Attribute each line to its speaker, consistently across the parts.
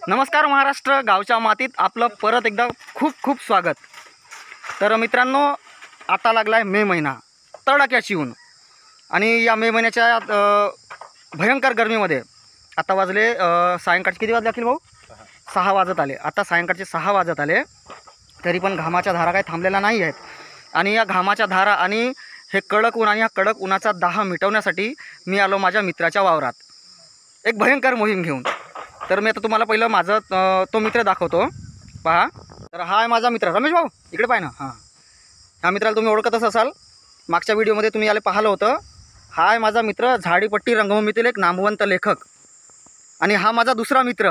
Speaker 1: नमस्कार महाराष्ट्र, गावच्या मातीत आपलं परत एकदा खूप खूप स्वागत। तर मित्रांनो, आता लागला आहे मे महिना, तडाख्याची ऊन। आणि या मे महिन्याच्या भयंकर गरमीमध्ये आता वाजले सायंकाळचे किती वाजले अखिल भाऊ? 6 वाजत आले। आता सायंकाळचे 6 वाजत आले, तरी पण घामाच्या धारा काही थांबलेल्या नाही आहेत। आणि या घामाच्या धारा आणि हे कडक ऊन आणि या कडक उन्हाचा दाह मिटवण्यासाठी मी आलो माझ्या मित्राच्या वावरात एक भयंकर मोहीम घेऊन। तर मी आता तुम्हाला पहिलं माझं तो मित्र दाखवतो, पहा। तर हा आहे माझा मित्र रमेश भाऊ, इकडे पाहा ना। हां, ह्या मित्राला तुम्ही ओळखतच असाल, मागच्या व्हिडिओमध्ये तुम्ही याला पाहिलं होतं। हा आहे माझा मित्र, झाडीपट्टी रंगभूमीतील एक नामवंत लेखक। आणि हा माझा दुसरा मित्र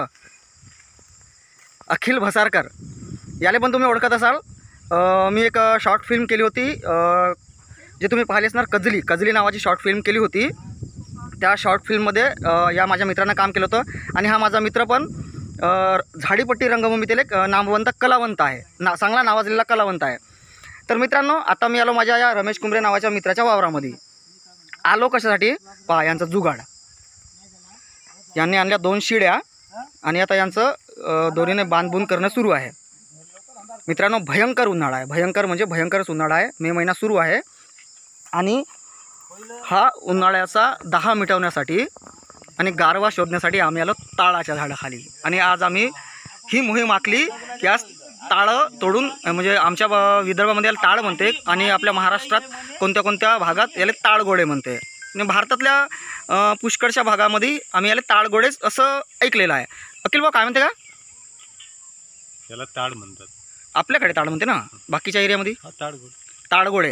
Speaker 1: अखिल भसारकर, याला पण तुम्ही ओळखत असाल। मी एक शॉर्ट फिल्म केली होती, जे तुम्ही पाहिली असणार, कजली नावाची शॉर्ट फिल्म केली होती। त्या शॉर्ट फिल्ममध्ये या माझ्या मित्रानं काम केलं होतं। आणि हा माझा मित्र पण झाडीपट्टी रंगभूमीतील एक नामवंत कलावंत आहे, चांगला नावाजलेला कलावंत आहे। तर मित्रांनो, आता मी आलो माझ्या या रमेश कुंबरे नावाच्या मित्राच्या वावरामध्ये। आलो कशासाठी? पहा, यांचा जुगाड। यांनी आणल्या 2 शिड्या आणि आता यांचं दोरीने बांधबून करणं सुरू आहे। मित्रांनो, भयंकर उन्हाळा आहे, भयंकर म्हणजे भयंकरच उन्हाळा आहे। मे महिना सुरू आहे आणि हा उन्हाळ्याचा दाह मिटवण्यासाठी आणि गारवा शोधण्यासाठी आम्ही आलो ताळाच्या झाडाखाली। आणि आज आम्ही ही मोहीम आखली की आज ताळं तोडून, म्हणजे आमच्या विदर्भामध्ये याला ताळ म्हणते आणि आपल्या महाराष्ट्रात कोणत्या कोणत्या भागात याला ताळगोळे म्हणते। आणि भारतातल्या पुष्कळशा भागामध्ये आम्ही याला ताळगोळेच असं ऐकलेलं आहे। अखिल भाऊ, काय म्हणते का
Speaker 2: याला ताळ म्हणतात?
Speaker 1: आपल्याकडे ताळ म्हणते ना, बाकीच्या एरियामध्ये ताळगोळे।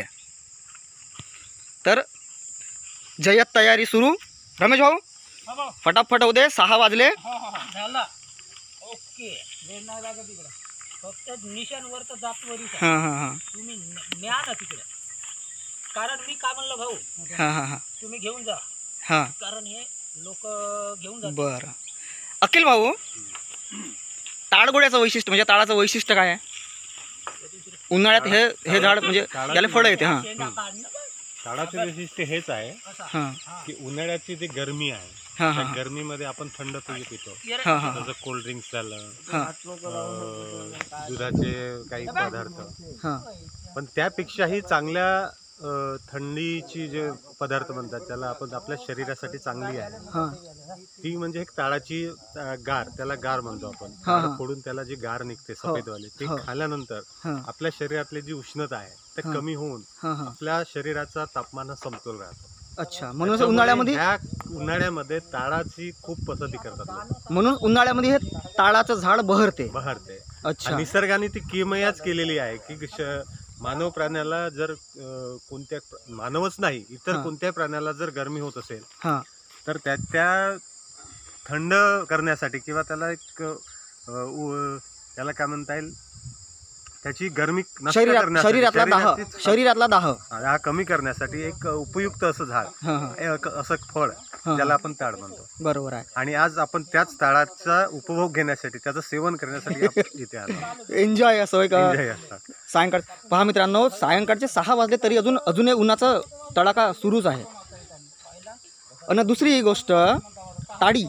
Speaker 1: तर जय्यत तयारी सुरू। रमेश भाऊ, फटाफट होऊ दे, 6 वाजले।
Speaker 3: ओके, फक्त निशांवर तर जातवरी
Speaker 1: हां हां हां,
Speaker 3: तुम्ही न्या ना तिकडे, कारण मी काय म्हणलं भाऊ,
Speaker 1: हां हां हां
Speaker 3: तुम्ही घेऊन जा,
Speaker 1: हां,
Speaker 3: कारण हे लोक घेऊन जातात।
Speaker 1: बरं अखिल भाऊ, ताळगोळ्याचं वैशिष्ट्य म्हणजे ताळाचं वैशिष्ट्य काय आहे? उन्हाळ्यात हे झाड म्हणजे याला फळं येते। हां,
Speaker 2: ताळाचे वैशिष्ट्य हेच आहे
Speaker 1: हां
Speaker 2: की उन्हाळ्याची जी गरमी आहे,
Speaker 1: हां
Speaker 2: त्या
Speaker 1: हां
Speaker 2: गरमीमध्ये आपण थंड पेय पितो,
Speaker 1: हां हां
Speaker 2: जसं कोल्ड ड्रिंक्स झालं,
Speaker 1: हां
Speaker 2: दुधाचे काही पदार्थ।
Speaker 1: हां
Speaker 2: पण त्यापेक्षाही चांगल्या थंडीची जे पदार्थ म्हणतात, त्याला आपण आपल्या शरीरासाठी चांगली आहे
Speaker 1: हां
Speaker 2: ती म्हणजे एक ताळाची गार, त्याला गार म्हणतो आपण।
Speaker 1: हां,
Speaker 2: ताळ
Speaker 1: हां.
Speaker 2: फोडून त्याला जी गार निघते सफेदवाली, ती
Speaker 1: हो.
Speaker 2: खाल्ल्यानंतर
Speaker 1: हां
Speaker 2: आपल्या शरीरातली जी उष्णता आहे ते
Speaker 1: हां.
Speaker 2: कमी होऊन
Speaker 1: हां हां,
Speaker 2: आपल्या शरीराचा तापमान समतोल राहतो।
Speaker 1: अच्छा। म्हणून
Speaker 2: त्याच्यामुळे
Speaker 1: उन्हाळ्यामध्ये,
Speaker 2: ह्या उन्हाळ्यामध्ये ताळाची खूप पसंती करतात लोक,
Speaker 1: म्हणून उन्हाळ्यामध्ये हे ताळाचं झाड बहरते।
Speaker 2: बहरते।
Speaker 1: अच्छा,
Speaker 2: निसर्गाने ती किमयाच केलेली आहे की मानव प्राण्याला जर कोणत्या मानवच नाही, इतर
Speaker 1: हां.
Speaker 2: कोणत्याही प्राण्याला जर गरमी होत असेल
Speaker 1: हां
Speaker 2: तर त्या थंड करण्यासाठी किंवा त्याला एक त्याला काय म्हणता येईल, त्याची गरमी नष्ट करण्यासाठी,
Speaker 1: शरीरातला दाह
Speaker 2: हा कमी करण्यासाठी एक उपयुक्त असं झाड,
Speaker 1: हां हां,
Speaker 2: असं फळ,
Speaker 1: हां.
Speaker 2: ज्याला आपण ताळ म्हणतो।
Speaker 1: बरोबर आहे।
Speaker 2: आणि आज आपण त्याच ताळाचा उपभोग घेण्यासाठी, त्याचं सेवन करण्यासाठी आपण इथे आलो।
Speaker 1: एन्जॉय असं एक
Speaker 2: एन्जॉय असतात।
Speaker 1: सायंकाळ। पहा मित्रांनो, सायंकाळचे 6 वाजले तरी अजून उन्हाचा तडाखा सुरूच आहे। आणि दुसरी ही गोष्ट, ताडी।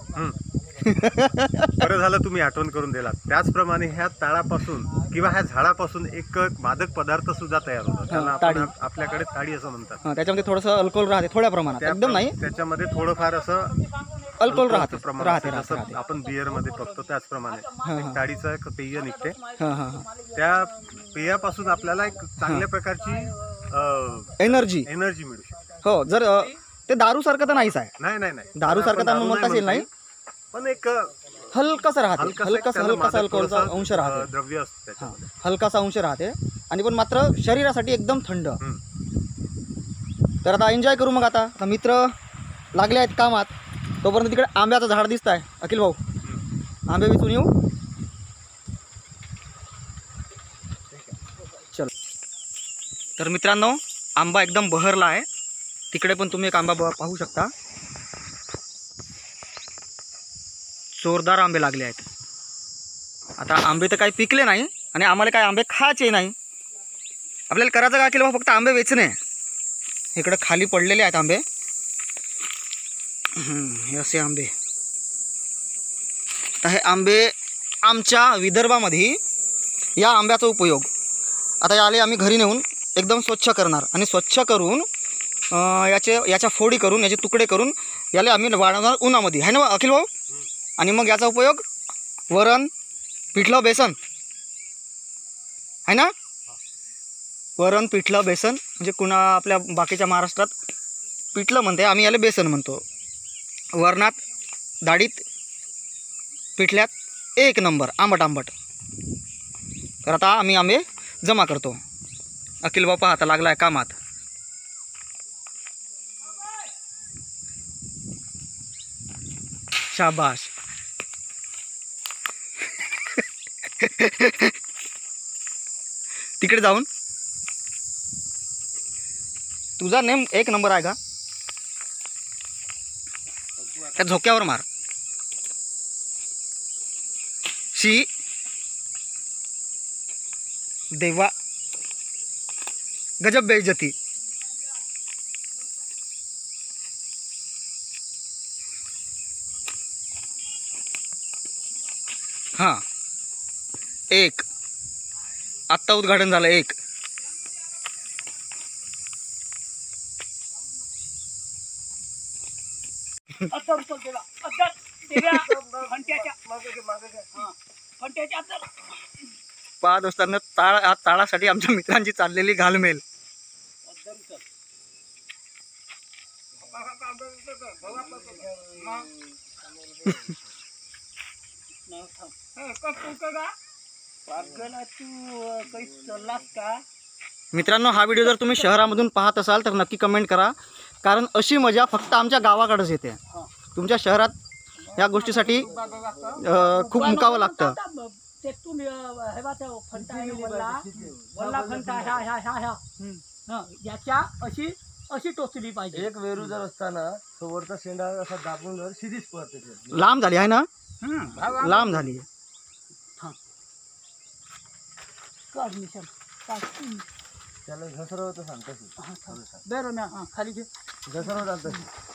Speaker 2: बरं झालं तुम्ही आठवण करून दिलात। त्याचप्रमाणे ह्या ताळापासून किंवा ह्या झाडापासून एक मादक पदार्थ सुद्धा तयार होतो, त्याला
Speaker 1: ताडी.
Speaker 2: आपण आपल्याकडे ताडी असं म्हणतात।
Speaker 1: हां, त्याच्यामध्ये थोडंसं अल्कोहोल राहते, थोड्या प्रमाणात, एकदम नाही,
Speaker 2: त्याच्यामध्ये थोडंफार असं
Speaker 1: अल्कोहोल राहते
Speaker 2: प्रमाण
Speaker 1: राहते
Speaker 2: असतं,
Speaker 1: राहते
Speaker 2: जसं आपण बियर मध्ये बघतो त्याचप्रमाणे एक ताडीचं एक पेय निघते।
Speaker 1: हां हां हां,
Speaker 2: त्या पेयापासून आपल्याला एक चांगल्या प्रकारची
Speaker 1: एनर्जी
Speaker 2: मिळू शकते।
Speaker 1: हो, जर ते दारूसारखं तर नाहीच आहे,
Speaker 2: नाही
Speaker 1: दारूसारखं तर म्हणता येईल नाही,
Speaker 2: पण एक
Speaker 1: हलकासं राहते, हलकासा अल्कोहोलचा अंश राहते,
Speaker 2: द्रव्य असतं
Speaker 1: हां,
Speaker 2: त्याच्यामध्ये।
Speaker 1: हलकासा अंश राहते आणि पण मात्र शरीरासाठी एकदम थंड। तर आता एन्जॉय करू मग। आता मित्र लागले आहेत कामात, तोपर्यंत तिकडे आंब्याचं झाड दिसत आहे। अखिल भाऊ, आंबे विचून येऊ? चल। तर मित्रांनो, आंबा एकदम बहरला आहे, तिकडे पण तुम्ही एक आंबा पाहू शकता। जोरदार आंबे लागले आहेत। आता आंबे तर काही पिकले नाही आणि आम्हाला काय आंबे खायचे नाही, आपल्याला करायचं काय केलं, फक्त आंबे वेचणे। इकडे खाली पडलेले आहेत आंबे, हे असे आंबे। आता हे आंबे आमच्या विदर्भामध्ये या आंब्याचा उपयोग आता याले आम्ही घरी नेऊन एकदम स्वच्छ करणार आणि स्वच्छ करून याच्या फोडी करून याचे तुकडे करून याला आम्ही वाढवणार उन्हामध्ये आहे ना अखिल भाऊ. आणि मग याचा उपयोग वरण पिठलं बेसन आहे ना. वरण पिठलं बेसन म्हणजे कुणा आपल्या बाकीच्या महाराष्ट्रात पिठलं म्हणते, आम्ही याला बेसन म्हणतो. वरणात डाळीत पिठल्यात एक नंबर आंबट आंबट. तर आता आम्ही आंबे जमा करतो. अखिल बापा आता लागला आहे कामात. शाबाश. तिकडे जाऊन तुझा नेम एक नंबर आहे का, त्या झोक्यावर मार. शी देवा गजब बेइज्जती. हां एक आत्ता उद्घाटन झालं. एक पहा दोस्तांनो, ताळासाठी आमच्या मित्रांची चाललेली घालमेल. मित्रांनो, हा व्हिडिओ जर तुम्ही शहरामधून पाहत असाल तर नक्की कमेंट करा, कारण अशी मजा फक्त आमच्या गावाकडेच येते. तुमच्या शहरात या गोष्टीसाठी खूप मुकावं लागतं.
Speaker 3: याच्या अशी अशी टोचली पाहिजे.
Speaker 4: एक वेरू जर असताना तो वरचा शेंडा असा दाबून जर सिधीच पडते.
Speaker 1: लांब झाली आहे ना, लांब झाली.
Speaker 4: त्याला घसरवत सांगतात.
Speaker 3: बरं ना, खाली घे.
Speaker 4: घसरवत आणतात.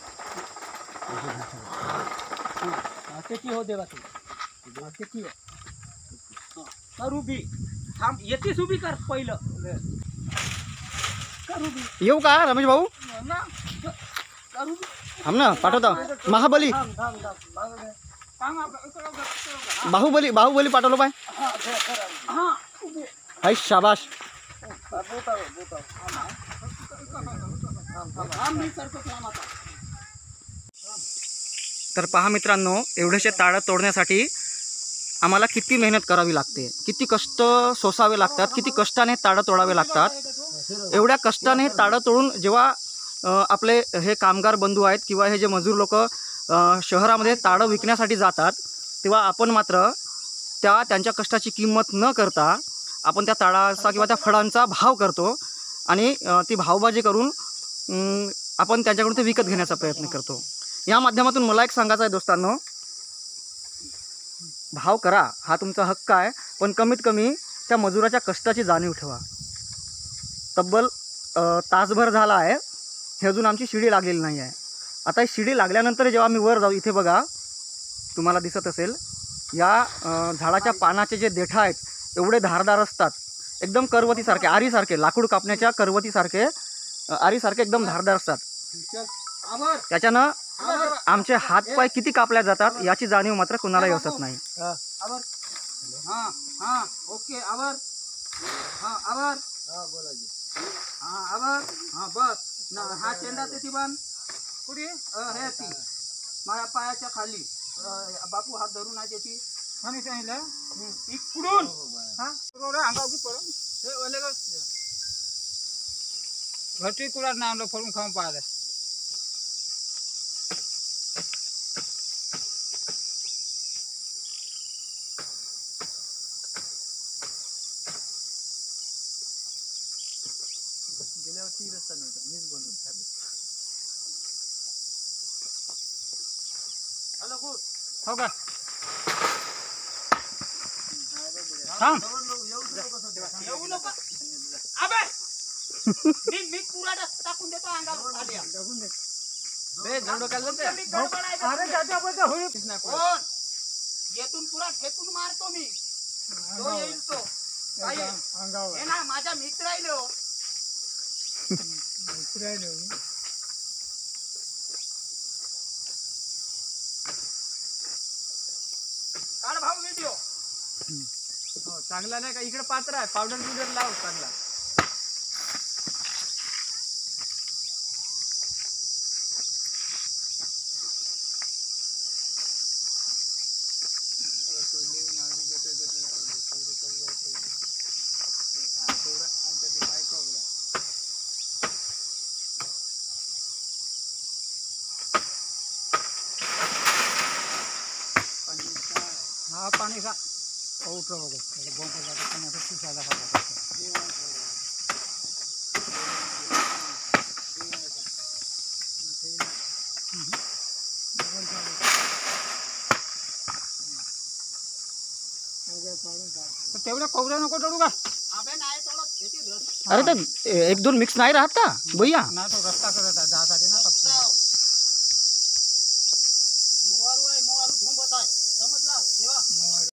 Speaker 3: त्याची हो देवा त्याची कर उभी. थांब, येतेच उभी कर पहिलं. कर उभी.
Speaker 1: येऊ का रमेश भाऊ?
Speaker 3: ना कर उभी.
Speaker 1: थांब ना, पाठवता. महाबली बाहुबली बाहुबली पाठवलं पाय.
Speaker 3: हां उभी.
Speaker 1: हाय शाबाश. तर पहा मित्रांनो, एवढेसे ताळं तोडण्यासाठी आम्हाला किती मेहनत करावी लागते, किती कष्ट सोसावे लागतात, किती कष्टाने ताळं तोडावे लागतात. एवढ्या कष्टाने ताळं तोडून जेव्हा आपले हे कामगार बंधू आहेत किंवा हे जे मजूर लोक शहरामध्ये ताळं विकण्यासाठी जातात, तेव्हा आपण मात्र त्यांच्या कष्टाची किंमत न करता आपण त्या ताळाचा किंवा त्या फळांचा भाव करतो आणि ती भावबाजी करून आपण त्यांच्याकडून ते विकत घेण्याचा प्रयत्न करतो. या माध्यमातून मला एक सांगायचं आहे दोस्तांनो, भाव करा, हा तुमचा हक्क आहे, पण कमीत कमी त्या मजुराच्या कष्टाची जाणीव ठेवा. तब्बल तासभर झाला आहे, हे अजून आमची शिडी लागलेली नाही आहे. आता ही शिडी लागल्यानंतर जेव्हा आम्ही वर जाऊ, इथे बघा तुम्हाला दिसत असेल, या झाडाच्या पानाचे जे देठा आहेत एवढे धारदार असतात, एकदम करवतीसारखे, आरीसारखे, लाकूड कापण्याच्या करवतीसारखे आरीसारखे एकदम धारदार असतात. त्याच्यानं आमचे हातपाय किती कापल्या जातात याची जाणीव मात्र कुणालाही असत नाही.
Speaker 3: ओके आवर. आवर. आवर. बस ना, हा चेंडा ते बांध पुढे. हे ती माझ्या पायाच्या खाली. बापू हात धरून आहे त्याची. आणि सांगितलं इकडून अंगावगी पडून घरची कुळात नावलं फळून खाऊन पाहिलं. गेल्यावरती रस्ता नव्हता, मीच बनवून ठेवलं. हॅलो गुड हो का. येऊ नको. अबे मी कुराड टाकून देतो अंगावर. बे झंडो काढलं ते. अरे दादा बघा होईल. येथून पुरा फेकून मारतो मी. तो येईल तो. काही हे ना माझा मित्र आहे लो. काढ भाऊ व्हिडिओ. चांगला नाही का इकडे पात्र आहे. पावडर बिवडर लाव चांगला. हा पाणी का उठव वगैरे बॉम्ब तेवढ्या कोबऱ्या नको तोडू का.
Speaker 1: अरे तर 1-2 मिक्स नाही राहत का भैया.
Speaker 3: ना तो रस्ता करत आहे जासाठी ना मोवारू आहे मोवारू झोंबत आहे समजला.